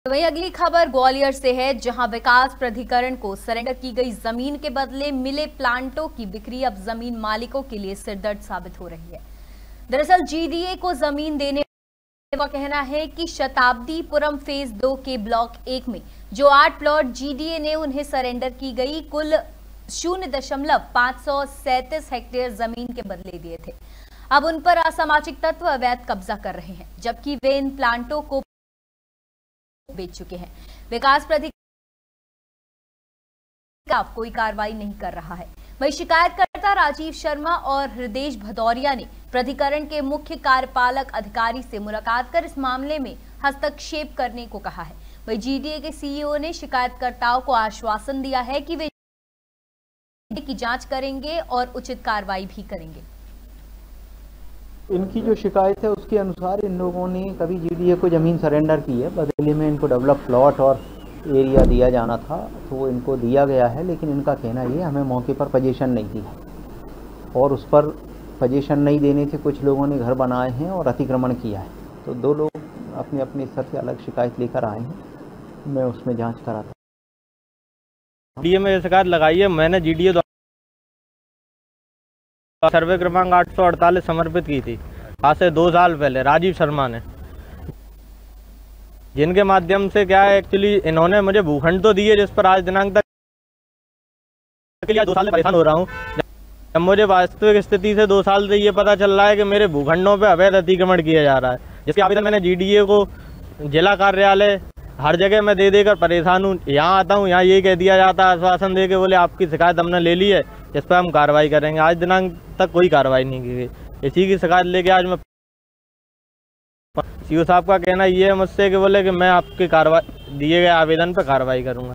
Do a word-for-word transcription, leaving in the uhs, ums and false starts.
वहीं अगली खबर ग्वालियर से है, जहां विकास प्राधिकरण को सरेंडर की गई जमीन के बदले मिले प्लांटों की बिक्री अब जमीन मालिकों के लिए सिरदर्द साबित हो रही है। दरअसल जीडीए को जमीन देने का कहना है कि शताब्दीपुरम फेज दो के ब्लॉक एक में जो आठ प्लॉट जीडीए ने उन्हें सरेंडर की गई कुल शून्य दशमलव पांच सौ सैंतीस हेक्टेयर जमीन के बदले दिए थे। अब उन पर असामाजिक तत्व अवैध कब्जा कर रहे हैं, जबकि वे इन प्लांटों को बेच चुके हैं। विकास प्राधिकरण कोई कार्रवाई नहीं कर रहा है। वहीं शिकायतकर्ता राजीव शर्मा और हृदेश भदौरिया ने प्राधिकरण के मुख्य कार्यपालक अधिकारी से मुलाकात कर इस मामले में हस्तक्षेप करने को कहा है। वहीं जीडीए के सीईओ ने शिकायतकर्ताओं को आश्वासन दिया है कि वे की जांच करेंगे और उचित कार्रवाई भी करेंगे। इनकी जो शिकायत है उसके अनुसार इन लोगों ने कभी जीडीए को ज़मीन सरेंडर की है, बदले में इनको डेवलप प्लॉट और एरिया दिया जाना था, तो वो इनको दिया गया है। लेकिन इनका कहना ये हमें मौके पर पोजीशन नहीं दी और उस पर पोजीशन नहीं देने से कुछ लोगों ने घर बनाए हैं और अतिक्रमण किया है। तो दो लोग अपने अपने स्तर से अलग शिकायत लेकर आए हैं, मैं उसमें जाँच कराता। जीडीए में शिकायत लगाई है, मैंने जीडीए सर्वे क्रमांक आठ सौ अड़तालीस समर्पित की थी आज से दो साल पहले राजीव शर्मा ने, जिनके माध्यम से क्या है एक्चुअली इन्होंने मुझे भूखंड तो दिए जिस पर आज दिनांक तक के लिए दो साल से परेशान हो रहा हूँ। जब मुझे वास्तविक स्थिति से दो साल से ये पता चल रहा है कि मेरे भूखंडों पे अवैध अतिक्रमण किया जा रहा है, जिसके आवेदन मैंने जीडीए को, जिला कार्यालय, हर जगह मैं दे देकर परेशान हूँ। यहाँ आता हूँ, यहाँ यही कह दिया जाता है आश्वासन दे के, बोले आपकी शिकायत हमने ले ली है, इस पर हम कार्रवाई करेंगे। आज दिनांक तक कोई कार्रवाई नहीं की गई। इसी की शिकायत लेके आज मैं सीओ साहब का कहना ये है मुझसे कि बोले कि मैं आपके कार्रवाई दिए गए आवेदन पर कार्रवाई करूँगा।